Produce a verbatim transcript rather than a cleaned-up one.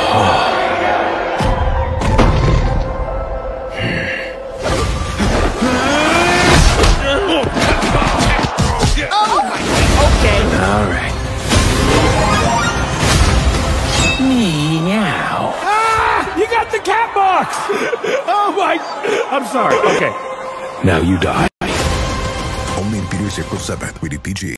Okay. All right. Meow. Ah! You got the cat box! Oh my... I'm sorry. Okay. Now you die. Only in theaters April seventh. Rated P G.